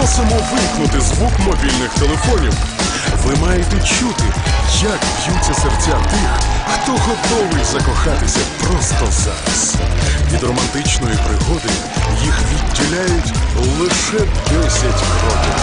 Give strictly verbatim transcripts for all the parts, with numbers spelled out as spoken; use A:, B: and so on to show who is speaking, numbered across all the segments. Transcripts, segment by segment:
A: Просимо вимкнути звук мобільних телефонів. Ви маєте чути, як б'ються серця тих, хто готовий закохатися просто зараз. Від романтичної пригоди їх відділяють лише десять кроків.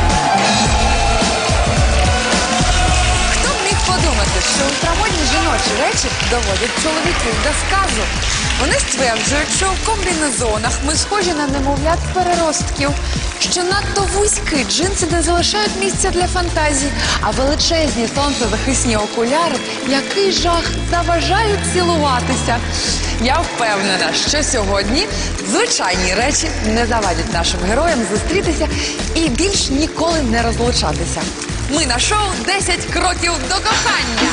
B: Хто б міг подумати, що ультрамодні жіночі речі доводять чоловіків до сказу? Вони стверджують, що у комбінезонах ми схожі на немовлят переростків, що надто вузькі джинси не залишають місця для фантазій, а величезні сонцезахисні окуляри, який жах, заважають цілуватися. Я впевнена, що сьогодні звичайні речі не завадять нашим героям зустрітися і більш ніколи не розлучатися. Ми на шоу «десять кроків до кохання».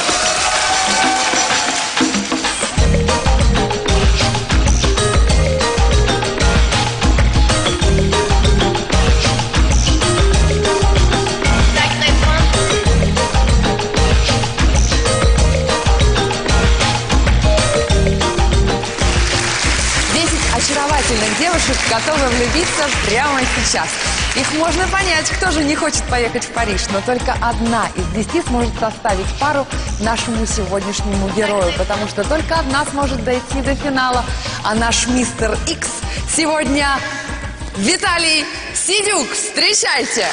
B: Очаровательных девушек готовы влюбиться прямо сейчас. Их можно понять, кто же не хочет поехать в Париж, но только одна из десяти сможет составить пару нашему сегодняшнему герою, потому что только одна сможет дойти до финала, а наш мистер Икс сегодня Виталий Сидюк. Встречайте!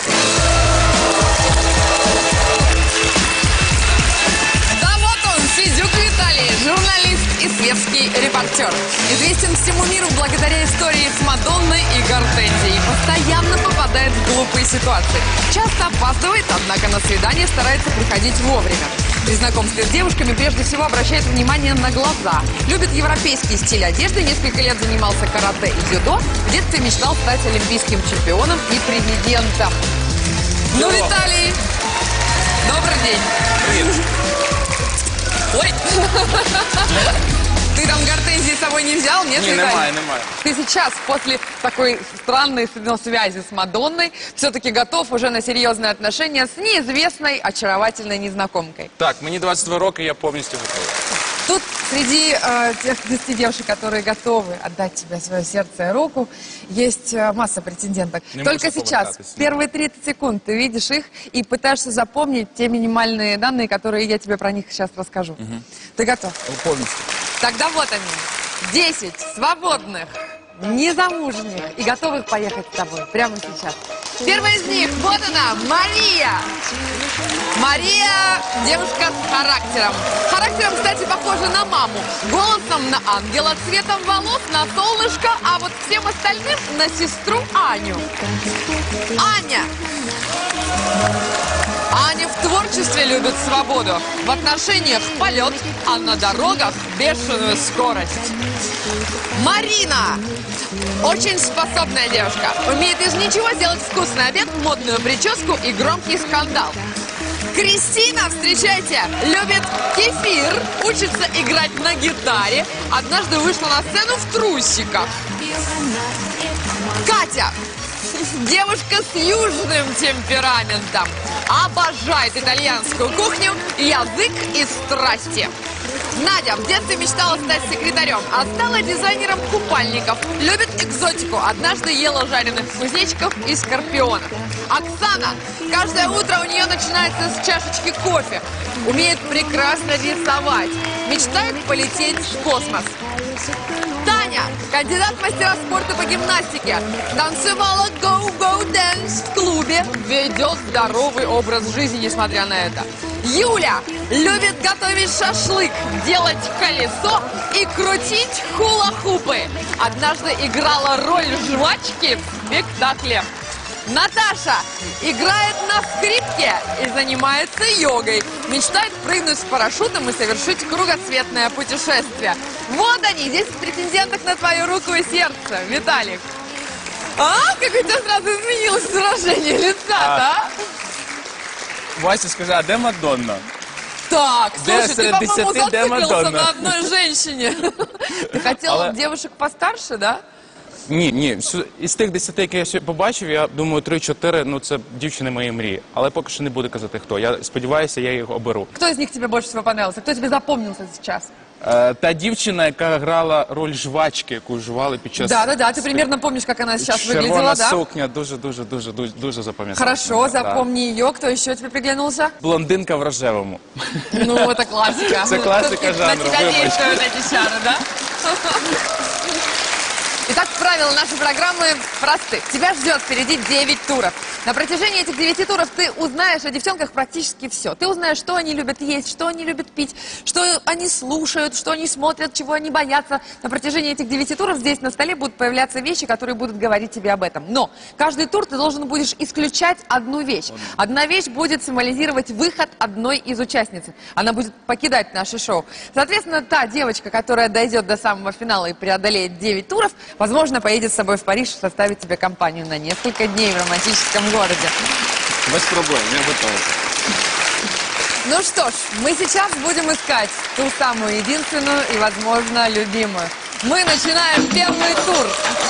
B: Да вот он, Сидюк Виталий, журналист и светский репортер. Известен всему миру благодаря истории с Мадонной и Гортензией. Постоянно попадает в глупые ситуации. Часто опаздывает, однако на свидание старается приходить вовремя. При знакомстве с девушками прежде всего обращает внимание на глаза. Любит европейский стиль одежды, несколько лет занимался карате и дзюдо. В детстве мечтал стать олимпийским чемпионом и президентом. Ну, Виталий, добрый день.
C: Привет.
B: Ой. Ты там гортензии с собой не взял? Нет,
C: не, немає, немає.
B: Ты сейчас, после такой странной связи с Мадонной, все-таки готов уже на серьезные отношения с неизвестной, очаровательной незнакомкой.
C: Так, мені двадцять два роки, я повністю готовий.
B: Тут среди э, тех десяти девушек, которые готовы отдать тебе свое сердце и руку, есть э, масса претенденток.
C: Не
B: Только сейчас, первые тридцать секунд, ты видишь их и пытаешься запомнить те минимальные данные, которые я тебе про них сейчас расскажу. Угу. Ты готов?
C: Повністю.
B: Тогда вот они. Десять свободных, незамужних и готовых поехать с тобой прямо сейчас. Первая из них, вот она, Мария. Мария – девушка с характером. Характером, кстати, похожа на маму. Голосом на ангела, цветом волос на солнышко, а вот всем остальным на сестру Аню. Аня. Аня в творчестве любит свободу. В отношениях полет, а на дорогах бешеную скорость. Марина. Очень способная девушка. Умеет из ничего сделать вкусный обед, модную прическу и громкий скандал. Кристина, встречайте, любит кефир, учится играть на гитаре. Однажды вышла на сцену в трусиках. Катя. Девушка с южным темпераментом. Обожает итальянскую кухню, язык и страсти. Надя в детстве мечтала стать секретарем, а стала дизайнером купальников. Любит экзотику. Однажды ела жареных кузнечиков и скорпионов. Оксана. Каждое утро у нее начинается с чашечки кофе. Умеет прекрасно рисовать. Мечтает полететь в космос. Таня. Кандидат в мастера спорта по гимнастике. Танцевала go-go dance в клубе. Ведет здоровый образ жизни, несмотря на это. Юля любит готовить шашлык, делать колесо и крутить хула-хупы. Однажды играла роль жвачки в спектакле. Наташа играет на скрипке и занимается йогой. Мечтает прыгнуть с парашютом и совершить кругосветное путешествие. Вот они, десять претенденток на твою руку и сердце, Виталик. А, как у тебя сразу изменилось выражение лица-то, а?
C: Вася, скажи, а де Мадонна?
B: Так, слушай, ты, по-моему, зациклився
C: Мадонна?
B: на одной женщине. Ты хотел
C: Але-
B: девушек постарше, да?
C: Ні, ні, всю- із тих десяти, які я ще побачив, я думаю, три-чотири, ну це дівчини моєї мрії. Але поки що не буду казати хто. Я сподіваюся, я їх оберу.
B: Кто из них тебе больше всего понравился? Кто тебе запомнился сейчас?
C: Е, та дівчина, яка грала роль жвачки, яку жували під час...
B: Да-да-да, ты примерно помнишь, как она сейчас
C: Червона
B: выглядела, да?
C: сукня, дуже-дуже дуже дуже дуже запам'ятала.
B: Хорошо,
C: Да.
B: запомни ее. Кто еще тебе приглянулся?
C: Блондинка в рожевому.
B: Ну, это классика.
C: Это классика
B: Тут
C: жанра,
B: На тебя
C: выбачь.
B: действуют эти чары, да? Итак, правила нашей программы просты. Тебя ждет впереди девять туров. На протяжении этих девяти туров ты узнаешь о девчонках практически все. Ты узнаешь, что они любят есть, что они любят пить, что они слушают, что они смотрят, чего они боятся. На протяжении этих девяти туров здесь на столе будут появляться вещи, которые будут говорить тебе об этом. Но каждый тур ты должен будешь исключать одну вещь. Одна вещь будет символизировать выход одной из участниц. Она будет покидать наше шоу. Соответственно, та девочка, которая дойдет до самого финала и преодолеет девять туров, возможно, поедет с собой в Париж и составит тебе компанию на несколько дней в романтическом городе.
C: Без проблем, я готовий.
B: Ну что ж, мы сейчас будем искать ту самую единственную и, возможно, любимую. Мы начинаем первый тур.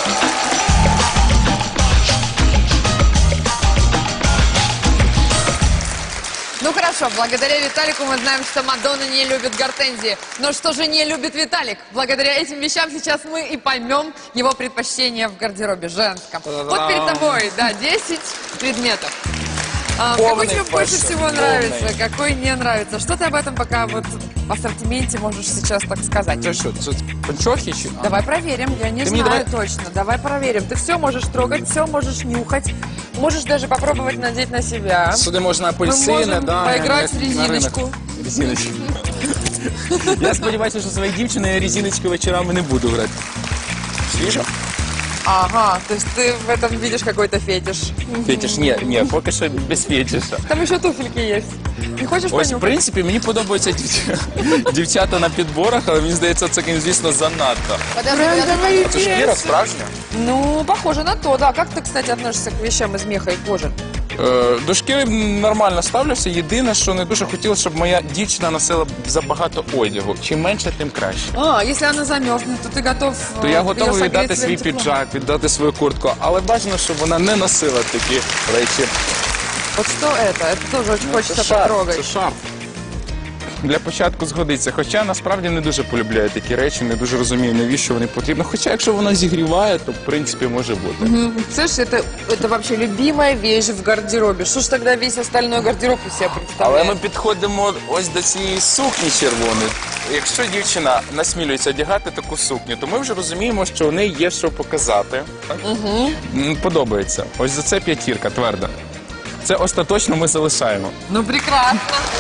B: Ну хорошо, благодаря Виталику мы знаем, что Мадонна не любит гортензии. Но что же не любит Виталик? Благодаря этим вещам сейчас мы и поймем его предпочтения в гардеробе женском. Вот перед тобой, да, десять предметов. А, какой
C: Полный
B: тебе больше
C: фэшн,
B: всего
C: полный.
B: нравится, какой не нравится? Что ты об этом пока вот в ассортименте можешь сейчас так сказать?
C: Це що, це панчохи чи? А,
B: Давай проверим, я не
C: Ты мне
B: знаю
C: давай-
B: точно. Давай проверим. Ты все можешь трогать, все можешь нюхать. Можешь даже попробовать надеть на себя.
C: Сюди можна апельсини,
B: можемо
C: да,
B: поіграти
C: як
B: в резиночку.
C: на ринок. Резиночку. Я сподіваюся, що своєю дівчиною я резиночки вечорами не буду грати. Свіжо?
B: Ага, то есть ты в этом видишь какой-то фетиш.
C: Фетиш? Ні, ні, поки що без фетиша.
B: Там еще туфельки есть. Не хочешь
C: Ось, в
B: понюхать?
C: принципі, мені подобаються дівч- дівчата на підборах, але мені здається, це, звісно, занадто.
B: Подожди, подожди.
C: Це шкіра справжня.
B: Ну, похоже на то, да. Как ты, кстати, относишься к вещам из меха и кожи?
C: Е, До шкіри нормально ставлюся. Єдине, що не дуже хотілося, щоб моя дівчина носила забагато одягу. Чим менше, тим краще.
B: А, если она замерзнет, то ты готов...
C: То
B: э,
C: я
B: её
C: готовий
B: согреть
C: віддати
B: своим
C: свій
B: теплом?
C: піджак, віддати свою куртку, але бажано, щоб вона не носила такі речі.
B: Вот что это? Это тоже очень хочется
C: шарф,
B: потрогать.
C: це шарф. Для початку згодиться. Хоча насправді не дуже полюбляю такі речі, не дуже розумію, навіщо вони потрібні. Хоча якщо вона зігріває, то в принципі може бути.
B: Слышишь, это, это вообще любимая вещь в гардеробе. Что ж тогда весь остальной гардероб из себя
C: Але
B: представляет?
C: ми підходимо ось до цієї сукні червоної. Якщо дівчина насмілюється одягати таку сукню, то ми вже розуміємо, що у неї є що показати. Так? Угу. Подобається. Ось за це п'ятірка, тверда. Це остаточно ми залишаємо.
B: Ну, прекрасно.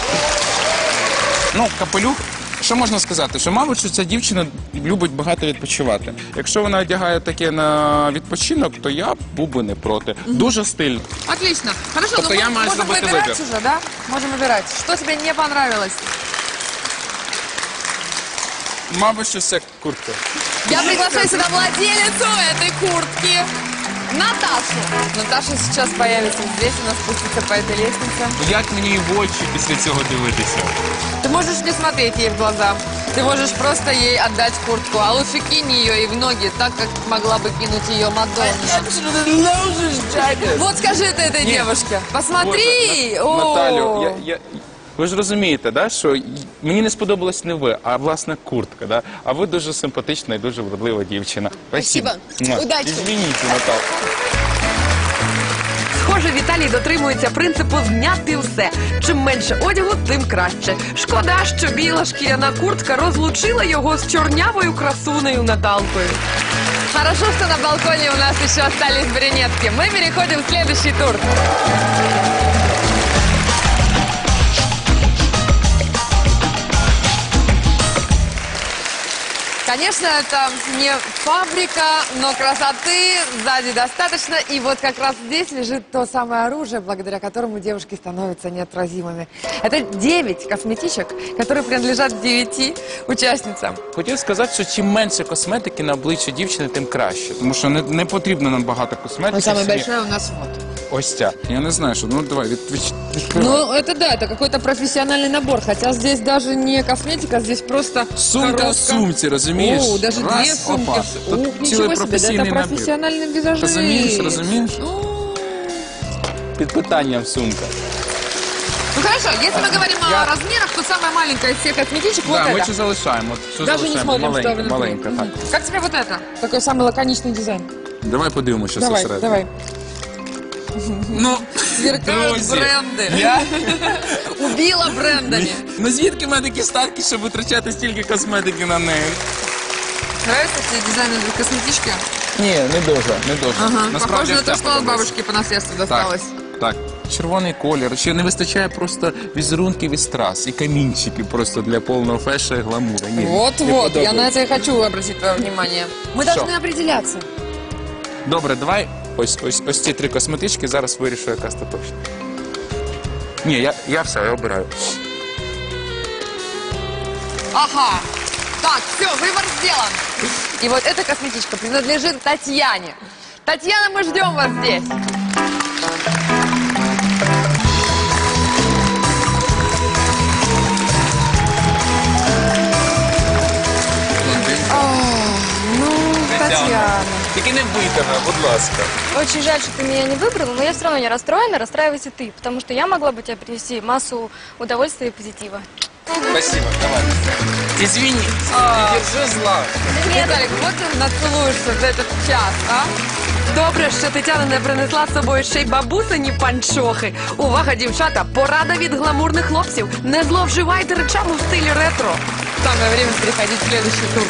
C: Ну, капелюх. Що можна сказати? Що, мабуть, що ця дівчина любить багато відпочивати. Якщо вона одягає таке на відпочинок, то я був би не проти. Дуже стильно.
B: Отлично. Хорошо,
C: Тобто
B: ну
C: я
B: мы
C: маю
B: можем
C: зробити
B: выбирать
C: вибір.
B: уже, да? Можем выбирать. Что тебе не понравилось?
C: Мабуть, що це куртка.
B: Я приглашаю сюда владелицу этой куртки, Наташу. Наташа сейчас появится здесь, она спустится по этой лестнице.
C: Як мені в очі після цього дивитися?
B: Ты можешь не смотреть ей в глаза. Ты можешь просто ей отдать куртку, а лучше кинь ее и в ноги, так как могла бы кинуть ее Мадонна. Вот скажи это этой
C: Нет.
B: девушке. Посмотри!
C: Боже, На- Наталю,
B: О!
C: я, я, ви ж розумієте, да, що й- мені не сподобалось не ви, а власне куртка. Да? А ви дуже симпатична і дуже вродлива дівчина.
B: Спасибо. Удачі.
C: Извините, Наталя.
D: Схоже, Віталій дотримується принципу «зняти все». Чим менше одягу, тим краще. Шкода, що біла шкіряна куртка розлучила його з чорнявою красунею Наталкою.
B: Хорошо, что на балконе у нас еще остались брюнетки. Мы переходим в следующий тур. Конечно, это не фабрика, но красоты сзади достаточно. И вот как раз здесь лежит то самое оружие, благодаря которому девушки становятся неотразимыми. Это девять косметичек, которые принадлежат девяти участницам.
C: Хотів сказати, що чим менше косметики на обличчі дівчини, тим краще. Тому що не, не потрібно нам багато косметики.
B: Но самое
C: Собі-
B: большое у нас вот.
C: Ось ця. Я не знаю, що. Ну давай, від, від, відкривай.
B: Ну, это да, это какой-то профессиональный набор. Хотя здесь даже не косметика, здесь просто
C: Сумка в
B: коробка.
C: сумці, розумієш?
B: О, даже
C: Раз,
B: две сумки.
C: опа.
B: в-
C: Тут
B: Ух,
C: цілий
B: ничего себе, да
C: професійний
B: это
C: набір.
B: профессиональный визажист.
C: Розумієш, розумієш?
B: Ну,
C: Під питанням сумка.
B: Хорошо, если мы говорим
C: Я-
B: о размерах, то самая маленькая из всех косметичек вот
C: Да, ми
B: это.
C: цю залишаємо. От цю
B: Даже не
C: залишаємо.
B: смотрим, что
C: Маленька,
B: внутри.
C: маленька, так.
B: Мгм. Как тебе вот это? Такой самый лаконичный дизайн.
C: Давай подивимося, що
B: Давай,
C: всередині.
B: давай.
C: Ну,
B: Сверкают
C: друзі,
B: бренды.
C: Я...
B: Убила брендами.
C: Ну звідки в мене такі статки, щоб витрачати стільки косметики на неї?
B: Нравится тебе дизайн этой косметички?
C: Ні, не дуже, не дуже.
B: Ага,
C: Насправді
B: похоже на
C: вся
B: то, что от
C: подобається.
B: бабушки по наследству досталось.
C: Так, червоний колір. Ще не вистачає просто візерунків і страз, і камінчики просто для повного феша і гламура. Ні, не
B: Вот-вот, я на
C: подобається.
B: это и хочу обратить твое внимание. Мы
C: Всё.
B: должны определяться.
C: Добре, давай ось, ось, ось ці три косметички, зараз вирішу, яка остаточна. Ні, я, я все, я обираю.
B: Ага. Так, все, выбор сделан. И вот эта косметичка принадлежит Татьяне. Татьяна, мы ждем вас здесь. Ну, Татьяна.
C: Тільки не вбийте мене, будь ласка.
E: Очень жаль, что ты меня не выбрала, но я все равно не расстроена, расстраивайся ты, потому что я могла бы тебе принести массу удовольствия и позитива.
C: Спасибо, давай. Извини, не держи зла.
B: Виталик, вот ты нацелуешься за этот час, а?
D: Добре, що Тетяна не принесла з собою ще й бабусині панчохи. Увага, дівчата, порада від гламурних хлопців. Не зловживайте речами в стилі ретро.
B: Самое время переходить в следующий тур.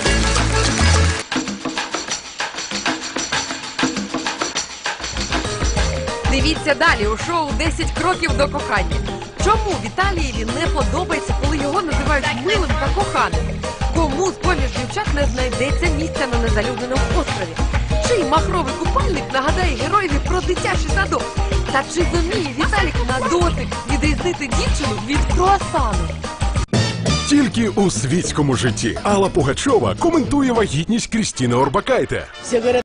D: Дивіться далі у шоу «десять кроків до кохання». Чому Віталієві не подобається, коли його називають милим та коханим? Кому з-поміж дівчат не знайдеться місця на незалюдненому острові? Чий махровий купальник нагадає героєві про дитячий садок? Та чи зуміє Віталік на дотик відрізнити дівчину від круасану?
A: Тільки у світському житті Алла Пугачова коментує вагітність Крістіни Орбакайте.